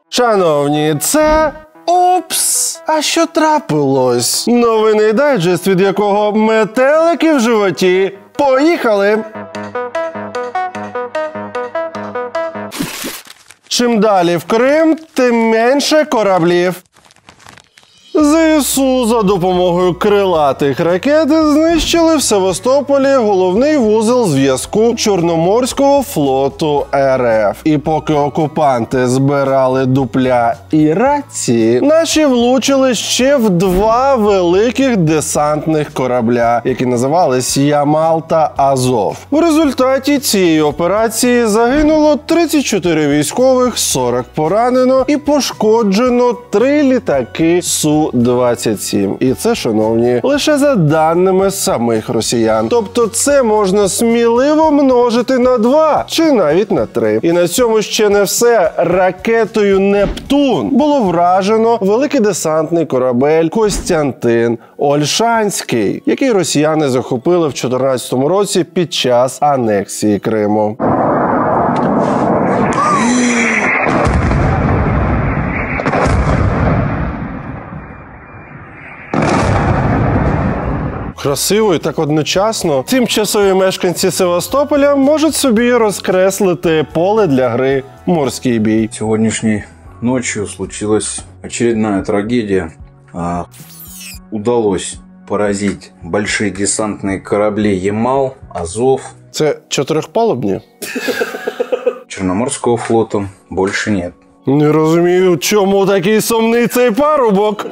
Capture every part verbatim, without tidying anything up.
Шановні, це... Упс! А що трапилось? Новинний дайджест, від якого метелики в животі. Поїхали! Чим далі в Крим, тим менше кораблів. ЗСУ за допомогою крилатих ракет знищили в Севастополі головний вузол зв'язку Чорноморського флоту РФ. І поки окупанти збирали дупля і рації, наші влучили ще в два великих десантних корабля, які називались Ямал та Азов. В результаті цієї операції загинуло тридцять чотири військових, сорок поранено і пошкоджено три літаки Су двадцять сім. І це, шановні, лише за даними самих росіян. Тобто це можна сміливо множити на два, чи навіть на три. І на цьому ще не все. Ракетою «Нептун» було вражено великий десантний корабель «Костянтин Ольшанський», який росіяни захопили в дві тисячі чотирнадцятому році під час анексії Криму. Красиво і так одночасно тимчасові мешканці Севастополя можуть собі розкреслити поле для гри «Морський бій». Сегодняшней ночью случилась очередная трагедия. А, удалось поразить большие десантные корабли «Ямал», «Азов». Це чотирьохпалубні? Черноморского флота больше нет. Не розумію, чому такий сумний цей парубок.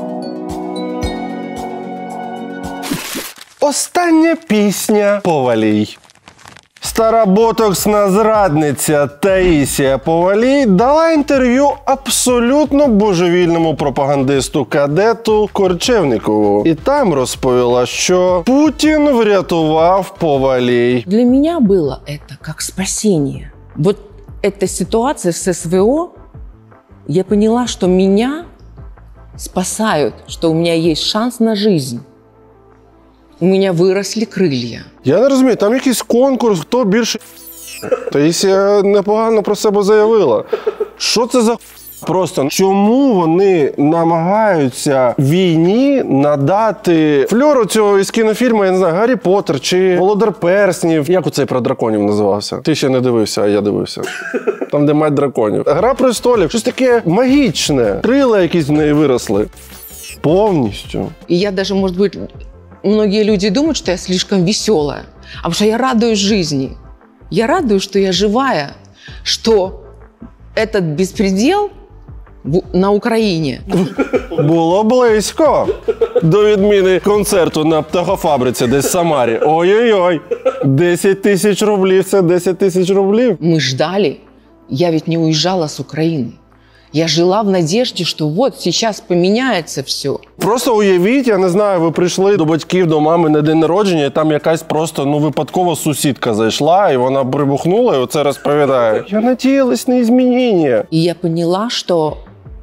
Остання пісня Повалій. Стара ботоксна зрадниця Таїсія Повалій дала інтерв'ю абсолютно божевільному пропагандисту-кадету Корчевникову. І там розповіла, що Путін врятував Повалій. Для меня было это как спасение. Вот эта ситуация с СВО, я поняла, что меня спасают, что у меня есть шанс на жизнь. У меня выросли крылья. Я не розумію, там якийсь конкурс, хто більше... Таїсія непогано про себе заявила. Що це за... Просто чому вони намагаються війні надати фльору цього із кінофільму, я не знаю, Гаррі Поттер чи Володар Перснів. Як оцей про драконів називався? Ти ще не дивився, а я дивився. Там, де мать драконів. Гра престолів. Щось таке магічне. Крила якісь в неї виросли. Повністю. И я даже, может быть, многие люди думают, что я слишком веселая. А потому что я радуюсь жизни. Я радуюсь, что я живая, что этот беспредел на Україні. Було близько. До відміни концерту на птахофабриці десь в Самарі. Ой-ой-ой. десять тисяч рублів – це десять тисяч рублів. Мы ждали. Я ведь не уезжала с Украины. Я жила в надежде, что вот сейчас поменяется все. Просто уявіть, я не знаю, ви прийшли до батьків, до мами на день народження, і там якась просто, ну, випадково сусідка зайшла, і вона прибухнула, і оце розповідає. Я надіялась на змінення. И я поняла, что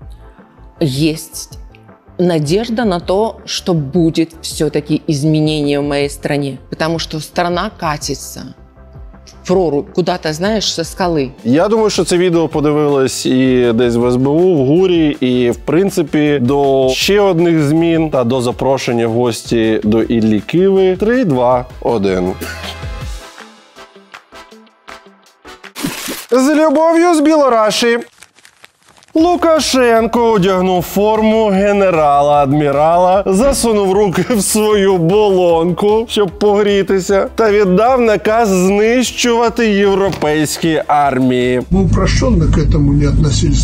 есть надежда на то, что будет все-таки изменение в моей стране. Потому что страна катится в прорубь, куда-то, знаешь, со скалы. Я думаю, що це відео подивилось і десь в ес бе у, в ГУРі, і, в принципі, до ще одних змін та до запрошення в гості до Іллі Киви. три, два, один. З любов'ю з Білораші. Лукашенко одягнув форму генерала-адмірала, засунув руки в свою болонку, щоб погрітися, та віддав наказ знищувати європейські армії. Мы упрощенно к этому не относились.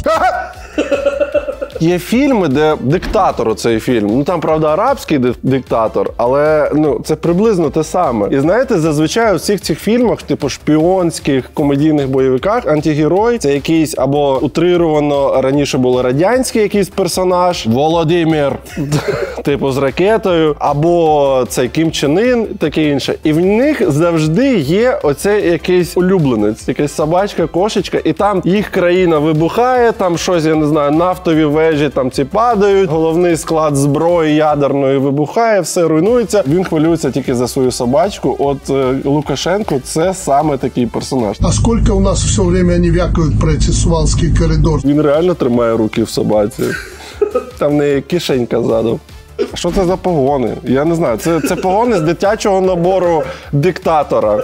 Є фільми, де диктатор цей фільм. Ну там, правда, арабський диктатор, але ну це приблизно те саме. І знаєте, зазвичай у всіх цих фільмах, типу шпіонських, комедійних бойовиках, антигерой – це якийсь або утрировано раніше було радянський якийсь персонаж, Володимир, типу з ракетою, або це Кім Чен Ін, таке інше. І в них завжди є оцей якийсь улюбленець, якась собачка, кошечка, і там їх країна вибухає, там щось, я не знаю, нафтові вежі там ці падають, головний склад зброї ядерної вибухає, все руйнується. Він хвилюється тільки за свою собачку. От е, Лукашенко – це саме такий персонаж. А сколько у нас все время они вякают про эти Сувалский коридор? Він реально тримає руки в собаці. Там в неї кишенька ззаду. Що це за погони? Я не знаю. Це, це погони з дитячого набору диктатора.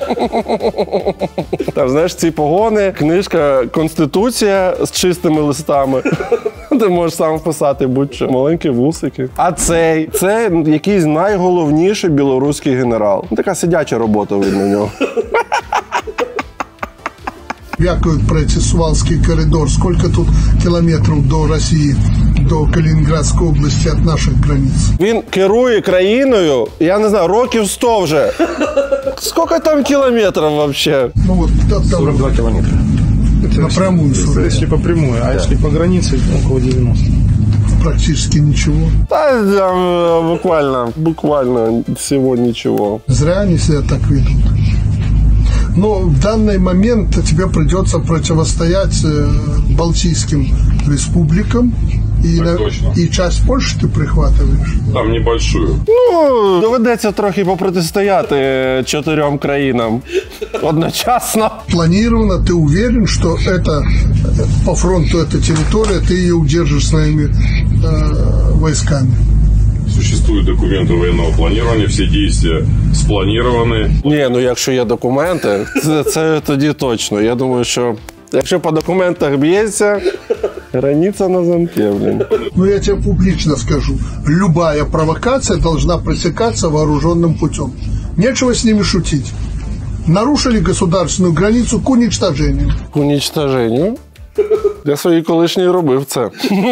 Там, знаєш, ці погони, книжка «Конституція» з чистими листами. Ти можеш сам вписати будь-що. Маленькі вусики. А цей, це якийсь найголовніший білоруський генерал. Така сидяча робота видно в нього. Вякают про эти Сувалский коридор. Сколько тут километров до России, до Калининградской области от наших границ? Він керує країною, я не знаю, років сто вже. Скільки там кілометрів взагалі? Ну вот, да, там, сорок два километра. напрямую сорок. Если по прямой, а если по границе, около девяноста. Практически ничего. Та там буквально, буквально всего ничего. Зря они себя так ведут. Но в данный момент тебе придется противостоять э, Балтийским республикам. И, Так на, точно. и часть Польши ты прихватываешь. Там небольшую. Ну, доведеться трохи попротистояти чотирьом країнам одночасно. Планировано, ты уверен, что это э, по фронту эта территория, ты ее удержишь своими э, войсками? Существуют документы военного планирования, все действия спланированы. Ні, ну якщо є документи, це, це тоді точно. Я думаю, що якщо по документах б'ється, границя на замке, блін. Но я тебе публично скажу, любая провокация должна пресекаться вооруженным путем. Нечего с ними шутить. Нарушили государственную границу к уничтожению. К уничтоженню. Я своїй колишній робив це.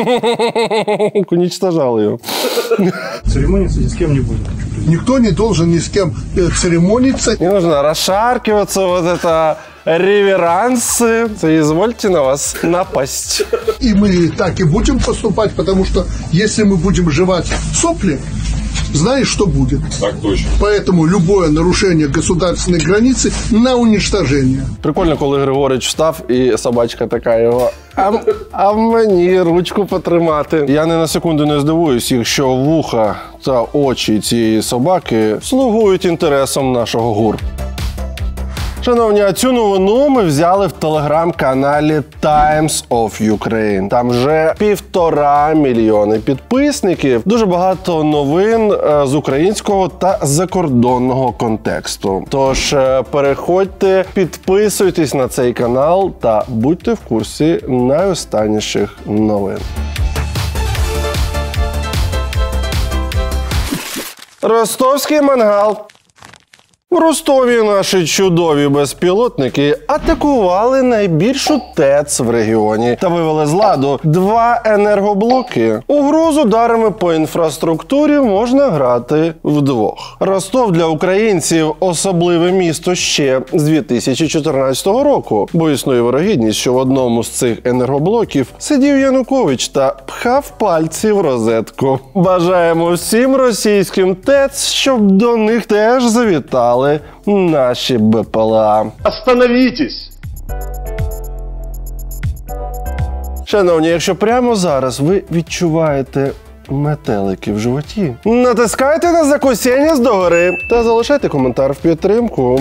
Уничтожав його. Церемониться ни с кем не будет. Никто не должен ни с кем э, церемониться. Не нужно расшаркиваться, вот это реверансы. Извольте на вас напасть. И мы так и будем поступать, потому что если мы будем жевать сопли, знаешь, что будет. Так точно. Поэтому любое нарушение государственной границы на уничтожение. Прикольно, коли Григорич встав і собачка така його. А, а мені ручку потримати. Я не на секунду не здивуюсь, якщо вуха та очі цієї собаки слугують інтересам нашого ГУР. Шановні, а цю новину ми взяли в телеграм-каналі Times of Ukraine. Там вже півтора мільйони підписників. Дуже багато новин з українського та закордонного контексту. Тож переходьте, підписуйтесь на цей канал та будьте в курсі найостанніших новин. Ростовський мангал. В Ростові наші чудові безпілотники атакували найбільшу ТЕЦ в регіоні та вивели з ладу два енергоблоки. У гру з ударами по інфраструктурі можна грати вдвох. Ростов для українців – особливе місто ще з дві тисячі чотирнадцятого року, бо існує вирогідність, що в одному з цих енергоблоків сидів Янукович та пхав пальці в розетку. Бажаємо всім російським ТЕЦ, щоб до них теж завітали наші БПЛА. Остановитесь! Шановні, якщо прямо зараз ви відчуваєте метелики в животі, натискайте на закусіння догори та залишайте коментар в підтримку.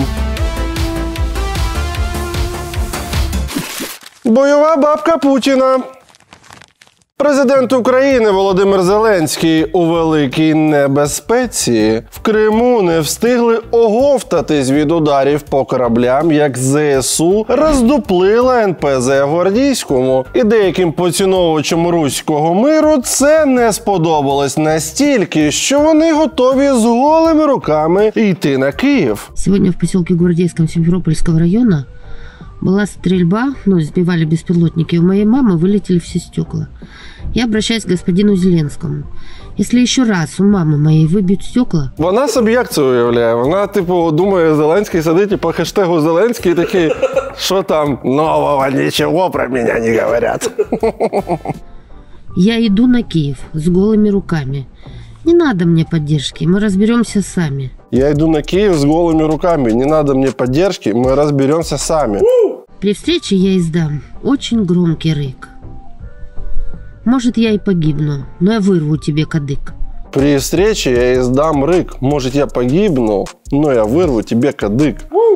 Бойова бабка Путіна. Президент України Володимир Зеленський у великій небезпеці. В Криму не встигли оговтатись від ударів по кораблям, як ЗСУ роздуплила ен пе зе Гвардійському. І деяким поціновувачам руського миру це не сподобалось настільки, що вони готові з голими руками йти на Київ. Сьогодні в поселке Гвардейском Симферопольского района была стрельба, ну, сбивали беспилотники. У моей мамы вылетели все стекла. Я обращаюсь к господину Зеленскому. Если еще раз у мамы моей выбьют стекла... Вона собі як це уявляє? Вона, типу, думає, Зеленський сидить і по хештегу Зеленський такий, що там нового нічого про мене не говорять. Я иду на Киев с голыми руками. Не надо мне поддержки, мы разберемся сами. Я йду на Київ з голими руками. Не надо мне поддержки, мы разберемся сами. При встрече я издам очень громкий рык. Может, я и погибну, но я вырву тебе кадык. При встрече я издам рык. Может, я погибну, но я вырву тебе кадык.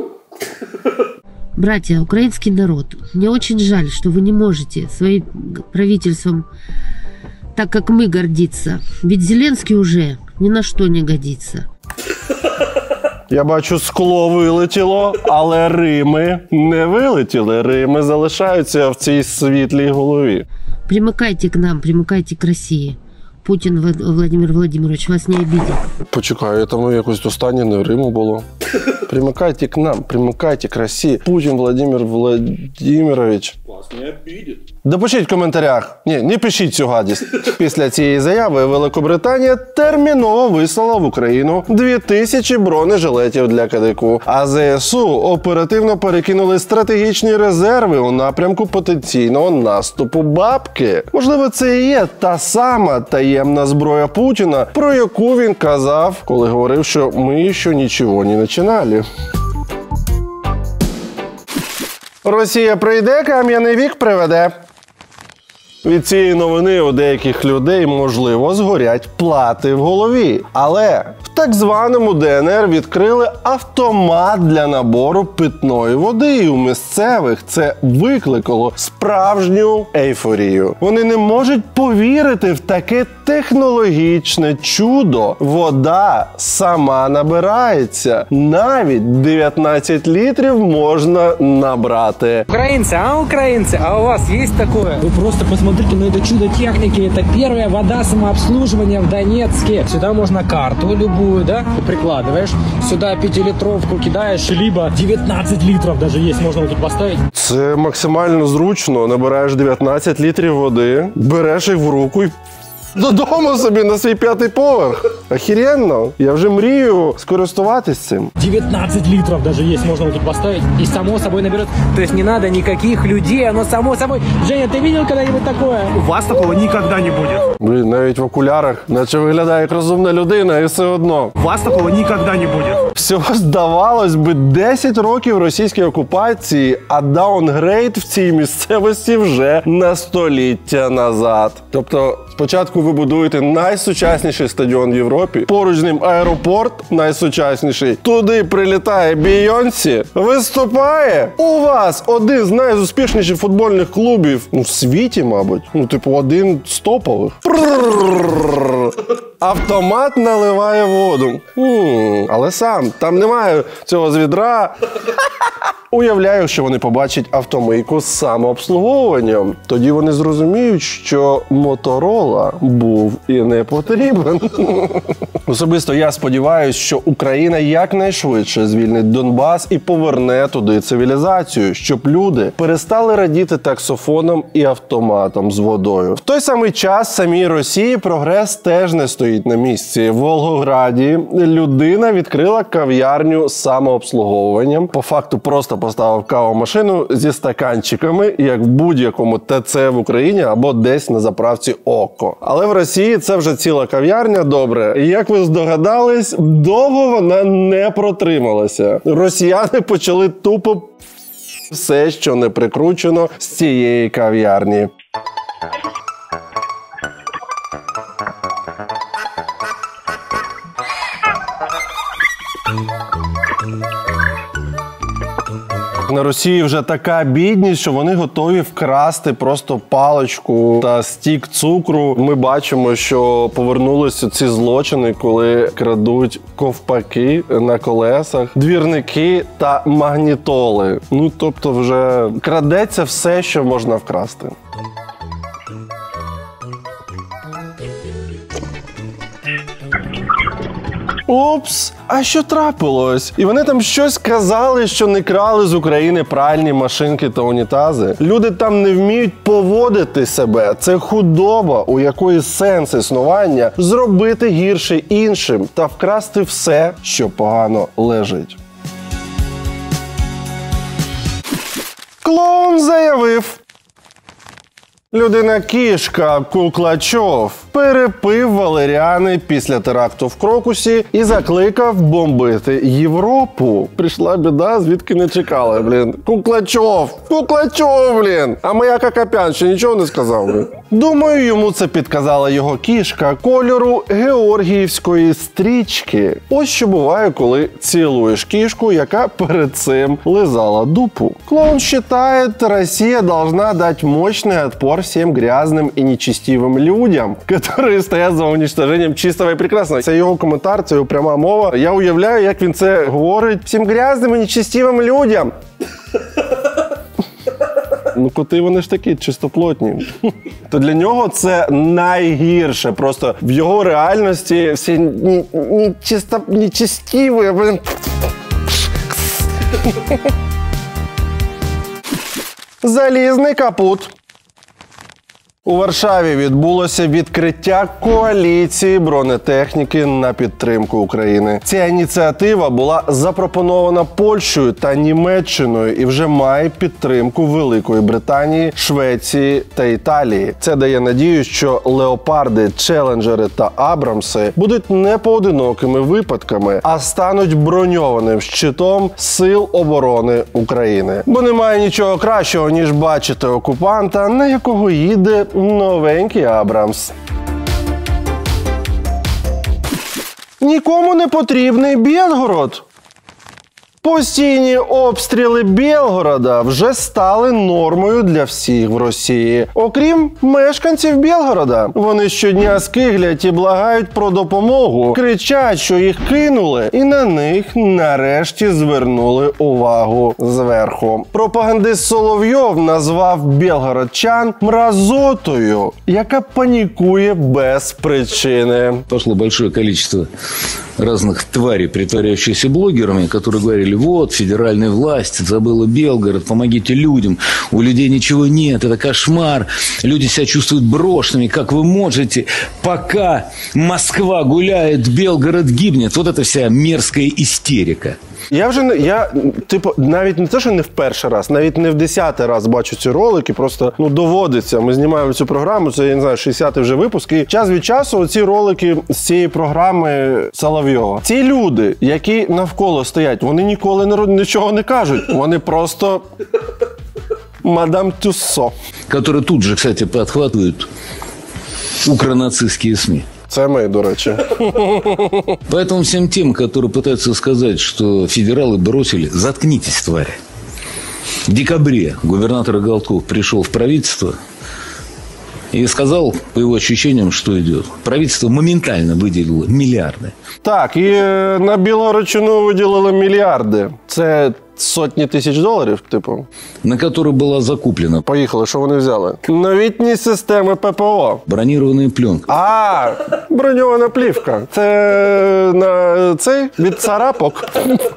Братья, украинский народ, мне очень жаль, что вы не можете своим правительством так, как мы, гордиться. Ведь Зеленский уже ни на что не годится. Я бачу, скло вилетіло, але Рими не вилетіли. Рими залишаються в цій світлій голові. Примыкайте к нам, примыкайте к России. Путин Владимир Владимирович вас не обидит. Почекай, там якось останнє не Риму було. Примыкайте к нам, примыкайте к Росії. Путін Владимир Владимирович. Вас не обидит. Допишіть в коментарях. Ні, не пишіть цю гадість. Після цієї заяви Великобританія терміново вислала в Україну дві тисячі бронежилетів для кадику. А ЗСУ оперативно перекинули стратегічні резерви у напрямку потенційного наступу бабки. Можливо, це і є та сама таємна зброя Путіна, про яку він казав, коли говорив, що ми ще нічого не починали. Росія прийде, кам'яний вік приведе. Від цієї новини у деяких людей, можливо, згорять плати в голові. Але в так званому Д Н Р відкрили автомат для набору питної води. І у місцевих це викликало справжню ейфорію. Вони не можуть повірити в таке технологічне чудо. Вода сама набирається. Навіть дев'ятнадцять літрів можна набрати. Украинцы, а украинцы, а у вас есть такое? Вы просто посмотрите на это чудо техники. Это первая вода самообслуживания в Донецке. Сюда можно карту любую, да, прикладываешь. Сюда пятилитровку кидаешь, либо девятнадцать литров даже есть, можно вот тут поставить. Це максимально зручно. Набираєш дев'ятнадцять літрів води, береш їх в руку і додому собі на свій п'ятий поверх. Охеренно. Я вже мрію скористуватись цим. девятнадцать литров даже есть, можно вот тут поставить. И само собой наберет. То есть не надо никаких людей, оно само собой. Женя, ты видел когда-нибудь такое? У вас такого никогда не будет. Блін, навіть в окулярах, наче виглядає як розумна людина, і все одно. У вас такого никогда не будет. Всього, здавалось би, десять років російській окупації, а даунгрейд в цій місцевості вже на століття назад. Тобто, спочатку ви будуєте найсучасніший стадіон в Європі, поруч з ним аеропорт найсучасніший, туди прилітає Бейонсі, виступає, у вас один з найуспішніших футбольних клубів ну, в світі, мабуть, ну, типу, один з топових. Автомат наливає воду. Хм, але сам, там немає цього з відра. Уявляю, що вони побачать автомийку з самообслуговуванням. Тоді вони зрозуміють, що Моторола був і не потрібен. Особисто я сподіваюся, що Україна якнайшвидше звільнить Донбас і поверне туди цивілізацію, щоб люди перестали радіти таксофоном і автоматом з водою. В той самий час самій Росії прогрес теж не стоїть на місці. В Волгограді людина відкрила кав'ярню з самообслуговуванням. По факту просто поставив кавомашину зі стаканчиками, як в будь-якому Т Ц в Україні або десь на заправці Око. Але в Росії це вже ціла кав'ярня, добре. І як ви здогадались, довго вона не протрималася. Росіяни почали тупо все, що не прикручено з цієї кав'ярні. На Росії вже така бідність, що вони готові вкрасти просто паличку та стік цукру. Ми бачимо, що повернулися ці злочини, коли крадуть ковпаки на колесах, двірники та магнітоли. Ну, тобто вже крадеться все, що можна вкрасти. Упс, а що трапилось? І вони там щось казали, що не крали з України пральні машинки та унітази. Люди там не вміють поводити себе. Це худоба, у якої сенс існування зробити гірше іншим та вкрасти все, що погано лежить. Клоун заявив: Людина-кішка Куклачов перепив валеріани після теракту в Крокусі і закликав бомбити Європу. Прийшла біда, звідки не чекали, блін. Куклачов! Куклачов, блін! А моя Какапян ще нічого не сказав, блін. Думаю, йому це підказала його кішка кольору георгіївської стрічки. Ось що буває, коли цілуєш кішку, яка перед цим лизала дупу. Клоун считает, Россия должна дать мощный отпор всем грязным и нечестивым людям, которые стоять за уничтожением чистого і прекрасного. Це його коментар, це його пряма мова. Я уявляю, як він це говорить всім грязним і нечестивим людям. Ну, коти вони ж такі чистоплотні. То для нього це найгірше. Просто в його реальності всі нечестиві, блин. Залізний капут. У Варшаві відбулося відкриття коаліції бронетехніки на підтримку України. Ця ініціатива була запропонована Польщею та Німеччиною і вже має підтримку Великої Британії, Швеції та Італії. Це дає надію, що леопарди, челенджери та абрамси будуть не поодинокими випадками, а стануть броньованим щитом Сил оборони України. Бо немає нічого кращого, ніж бачити окупанта, на якого їде новенький Абрамс. Нікому не потрібний Білгород. Постійні обстріли Білгорода вже стали нормою для всіх в Росії, окрім мешканців Білгорода. Вони щодня скиглять і благають про допомогу, кричать, що їх кинули, і на них нарешті звернули увагу зверху. Пропагандист Соловйов назвав білгородчан мразотою, яка панікує без причини. Пошло большое количество разных тварей, притворяющихся блогерами, которые говорили: вот, федеральная власть забыла Белгород, помогите людям, у людей ничего нет, это кошмар, люди себя чувствуют брошенными, как вы можете, пока Москва гуляет, Белгород гибнет. Вот это вся мерзкая истерика. Я вже не, я, типу, навіть не те, що не в перший раз, навіть не в десятий раз бачу ці ролики, просто, ну, доводиться. Ми знімаємо цю програму, це, я не знаю, шістдесятий вже випуск, і час від часу ці ролики з цієї програми Соловйова. Ці люди, які навколо стоять, вони ніколи не, нічого не кажуть, вони просто мадам Тюссо. Которые тут же, кстати, подхватывают укронацистские СМИ. Це ми, до речі. Поэтому всем тем, которые пытаются сказать, что федералы бросили, заткнитесь, твари. В декабре губернатор Голтков пришел в правительство и сказал, по его ощущениям, что идет. Правительство моментально выделило миллиарды. Так, і на Білгородщину виділили мільярди. Це сотні тисяч доларів, типу. На которые была закуплена. Поїхали, що вони взяли? Новітні системи ППО. Бронированная пленка. А, броньована плівка. Це на цей від царапок.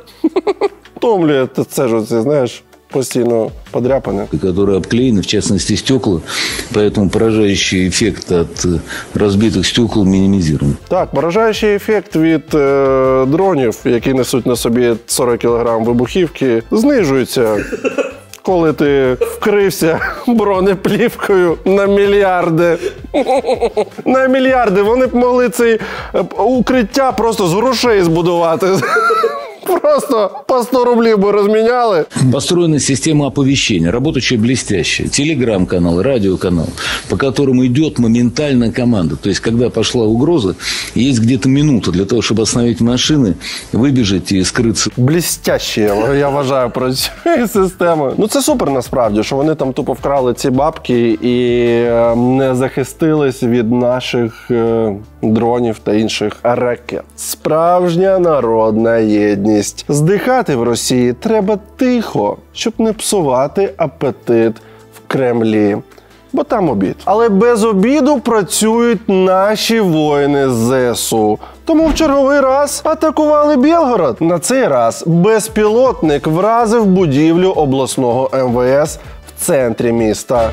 Томлі, це ж оце, знаєш, постійно подряпане. Которые обклеены, в частности, стекла, поэтому поражающий эффект от разбитых стекол минимизирован. Так, поражаючий ефект від е, дронів, які несуть на собі сорок кілограм вибухівки, знижується, коли ти вкрився бронеплівкою на мільярди. На мільярди. Вони б могли це укриття просто з грошей збудувати. Просто по сто рублей бы разменяли. Построена система оповещения, работающая блестяще. Телеграм-канал, радиоканал, по которому идет моментально команда. То есть, когда пошла угроза, есть где-то минута для того, чтобы остановить машины, выбежать и скрыться. Блестяще, я вважаю, про цю систему. Ну, це супер, насправді, що вони там тупо вкрали ці бабки і не захистились від наших е, дронів та інших ракет. Справжня народна єдність. Здихати в Росії треба тихо, щоб не псувати апетит в Кремлі. Бо там обід. Але без обіду працюють наші воїни з ЗСУ. Тому в черговий раз атакували Білгород. На цей раз безпілотник вразив будівлю обласного ем ве ес в центрі міста.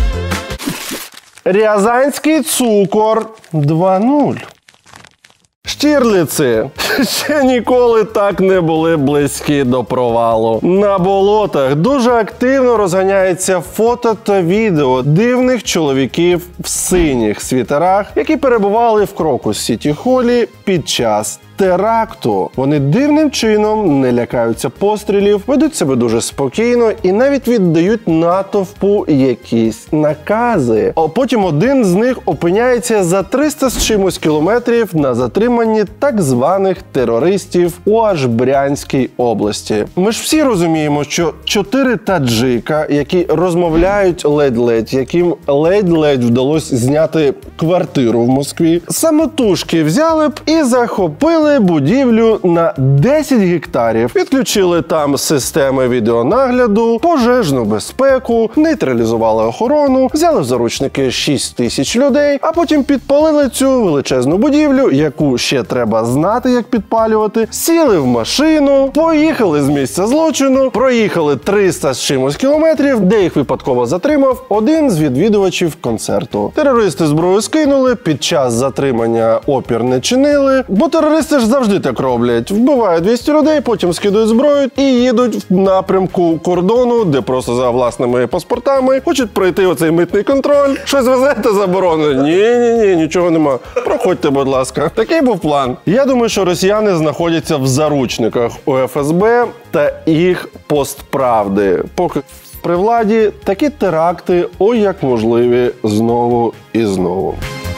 Рязанський цукор два нуль. Штірліці ще ніколи так не були близькі до провалу. На болотах дуже активно розганяється фото та відео дивних чоловіків в синіх світерах, які перебували в Крокус-Сіті-Холі під час теракту. Вони дивним чином не лякаються пострілів, ведуть себе дуже спокійно і навіть віддають натовпу якісь накази. А потім один з них опиняється за триста з чимось кілометрів на затриманні так званих терористів у аж Брянській області. Ми ж всі розуміємо, що чотири таджика, які розмовляють ледь-ледь, яким ледь-ледь вдалося зняти квартиру в Москві, самотужки взяли б і захопили будівлю на десять гектарів, відключили там системи відеонагляду, пожежну безпеку, нейтралізували охорону, взяли в заручники шість тисяч людей, а потім підпалили цю величезну будівлю, яку ще треба знати, як підпалювати, сіли в машину, поїхали з місця злочину, проїхали триста з чимось кілометрів, де їх випадково затримав один з відвідувачів концерту. Терористи зброю скинули, під час затримання опір не чинили, бо терористи ж завжди так роблять. Вбивають двісті людей, потім скидують зброю і їдуть в напрямку кордону, де просто за власними паспортами хочуть пройти оцей митний контроль. Щось везете заборонено? Ні-ні-ні, нічого нема. Проходьте, будь ласка. Такий був план. Я думаю, що росіяни знаходяться в заручниках у еф ес бе та їх постправди. Поки при владі, такі теракти, ой як можливі, знову і знову.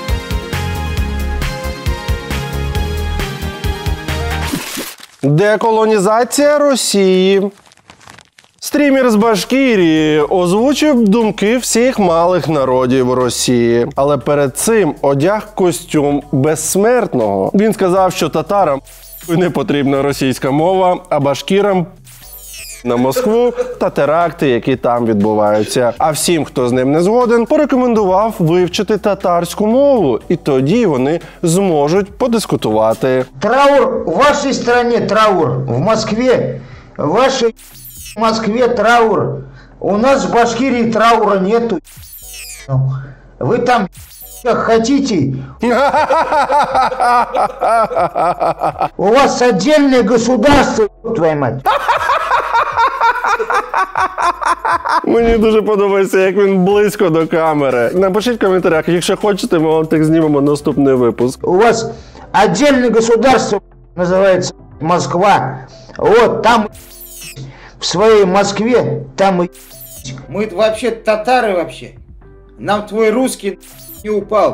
Деколонізація Росії. Стрімер з Башкірії озвучив думки всіх малих народів Росії. Але перед цим одяг костюм безсмертного. Він сказав, що татарам не потрібна російська мова, а башкірам на Москву та теракти, які там відбуваються. А всім, хто з ним не згоден, порекомендував вивчити татарську мову, і тоді вони зможуть подискутувати. Траур в вашій країні, траур в Москві, в вашій в Москві траур. У нас в Башкирии траура нету. Ви там как хотите. У вас отдельное государство, твою мать. Мені дуже подобається, як він близько до камери. Напишіть в коментарях, якщо хочете, ми вам так знімемо наступний випуск. У вас отдельное государство, называется Москва. Вот там в своей Москве, там и... Мы вообще татары вообще. Нам твой русский не упал.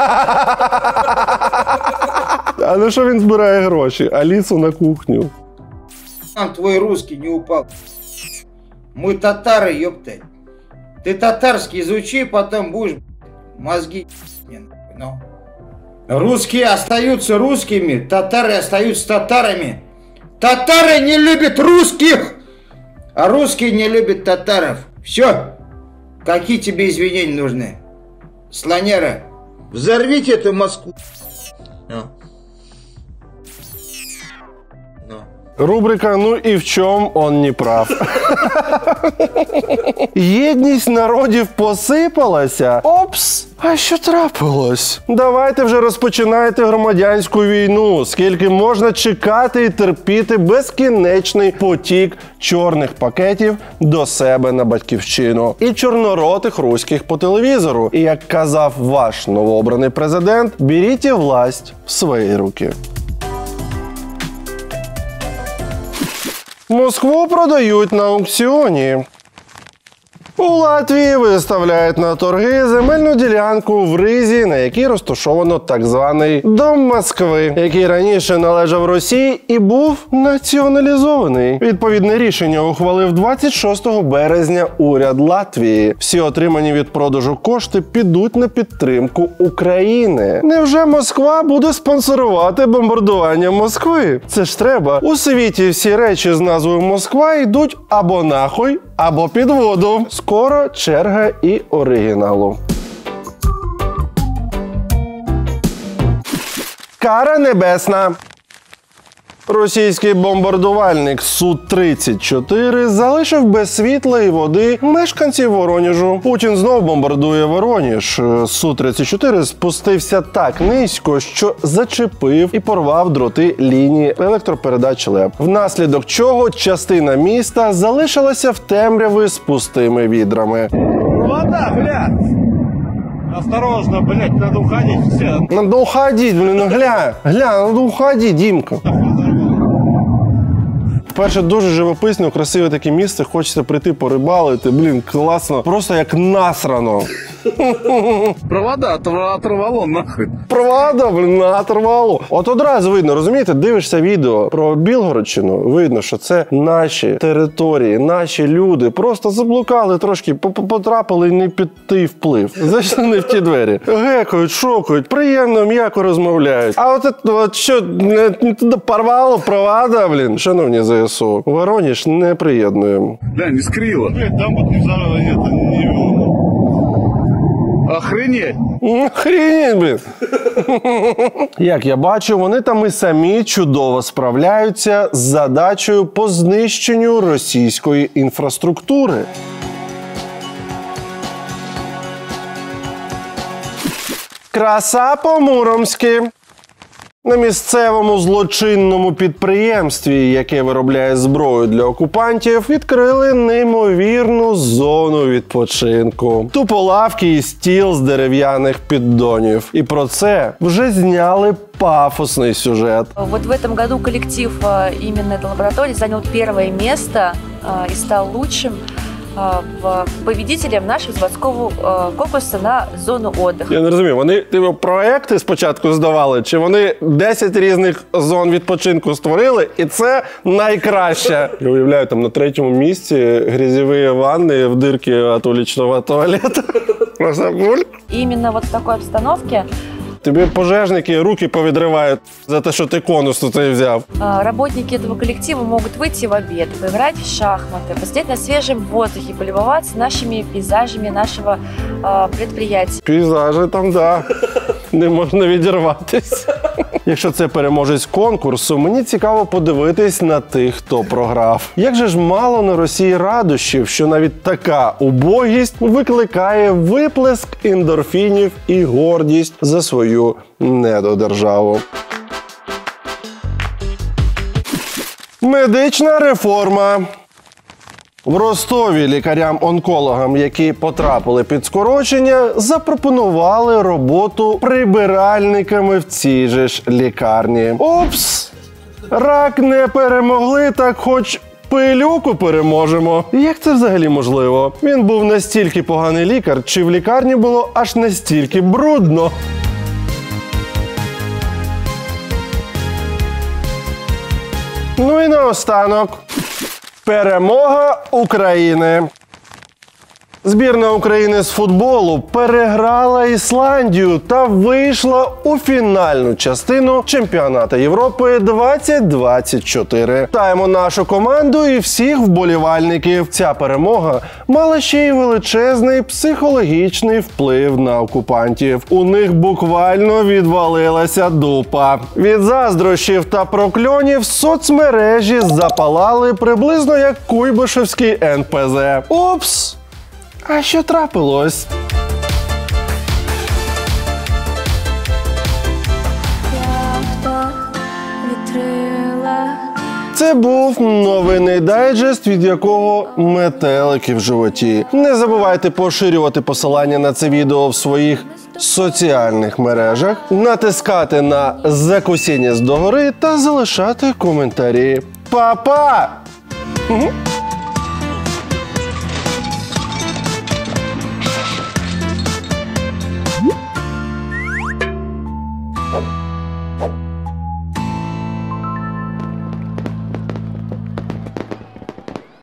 А на що він збирає гроші? Алісу на кухню. Нам твой русский не упал. Мы татары, ёпта. Ты татарский изучи, потом будешь мозги. No. Русские остаются русскими, татары остаются татарами. Татары не любят русских, а русские не любят татаров. Все. Какие тебе извинения нужны? Слонера. Взорвите эту Москву. No. Рубрика «Ну і в чому он не прав». Єдність народів посипалася? Опс! А що трапилось? Давайте вже розпочинайте громадянську війну. Скільки можна чекати і терпіти безкінечний потік чорних пакетів до себе на батьківщину. І чорноротих руських по телевізору. І як казав ваш новообраний президент, беріть власть в свої руки. Москву продають на аукціоні. У Латвії виставляють на торги земельну ділянку в Ризі, на якій розташовано так званий Дом Москви, який раніше належав Росії і був націоналізований. Відповідне рішення ухвалив двадцять шостого березня уряд Латвії. Всі отримані від продажу кошти підуть на підтримку України. Невже Москва буде спонсорувати бомбардування Москви? Це ж треба. У світі всі речі з назвою Москва йдуть або нахуй, або під воду. Скоро черга і оригіналу. Кара небесна. Російський бомбардувальник Су тридцять чотири залишив без світла і води мешканців Воронежу. Путін знов бомбардує Воронеж. Су тридцять чотири спустився так низько, що зачепив і порвав дроти лінії електропередач ЛЕП. Внаслідок чого частина міста залишилася в темряві з пустими відрами. Вода, блядь! Осторожно, блядь, надо уходить. Все. Надо уходить, блин, гля, гля, надо уходить, Дімка. Перше, дуже живописне, красиве таке місце, хочеться прийти порибалити, блін, класно, просто як насрано. Провода оторвало нахуй. Провода, блін, оторвало. От одразу видно, розумієте, дивишся відео про Білгородщину, видно, що це наші території, наші люди. Просто заблукали трошки, потрапили не під той вплив. Зайшли не в ті двері. Гекають, шокають, приємно, м'яко розмовляють. А от, от що, не туди порвало провода, блін. Шановні ЗСУ, Воронеж не приєднуємо. Да, не скрило. Блядь, там вот не знаю, это не... Охренеть! Охренеть, блін! Як я бачу, вони там і самі чудово справляються з задачею по знищенню російської інфраструктури. Краса по-муромськи. На місцевому злочинному підприємстві, яке виробляє зброю для окупантів, відкрили неймовірну зону відпочинку. Тупо лавки і стіл з дерев'яних піддонів. І про це вже зняли пафосный сюжет. Вот в этом году коллектив именно этой лаборатории занял первое место и стал лучшим победителем нашего заводского конкурсу на зону отдыха. Я не розумію, вони типу, проекти спочатку здавали, чи вони десять різних зон відпочинку створили, і це найкраще. Я уявляю, там на третьому місці грязьові ванни в дирки от уличного туалету. Именно вот в такой обстановке Тобі пожежники руки повідривають за те, що ти конус тут взяв. Работники этого коллектива могут выйти в обед, поиграть в шахматы, посидеть на свежем воздухе, полюбоваться нашими пейзажами нашего э, предприятия. Пейзажі там, да. Не можна відірватись. Якщо це переможець конкурсу, мені цікаво подивитись на тих, хто програв. Як же ж мало на Росії радощів, що навіть така убогість викликає виплеск ендорфінів і гордість за свою недодержаву. Медична реформа. В Ростові лікарям-онкологам, які потрапили під скорочення, запропонували роботу прибиральниками в цій же ж лікарні. Опс! Рак не перемогли, так хоч пилюку переможемо. Як це взагалі можливо? Він був настільки поганий лікар, чи в лікарні було аж настільки брудно? Ну і наостанок. Перемога України. Збірна України з футболу переграла Ісландію та вийшла у фінальну частину Чемпіонату Європи двадцять двадцять чотири. Вітаємо нашу команду і всіх вболівальників. Ця перемога мала ще й величезний психологічний вплив на окупантів. У них буквально відвалилася дупа. Від заздрощів та прокльонів соцмережі запалали приблизно як Куйбишевський ен пе зе. Упс! А що трапилось? Це був новинний дайджест, від якого метелики в животі. Не забувайте поширювати посилання на це відео в своїх соціальних мережах, натискати на закусіння з догори та залишати коментарі. Па-па! Угу.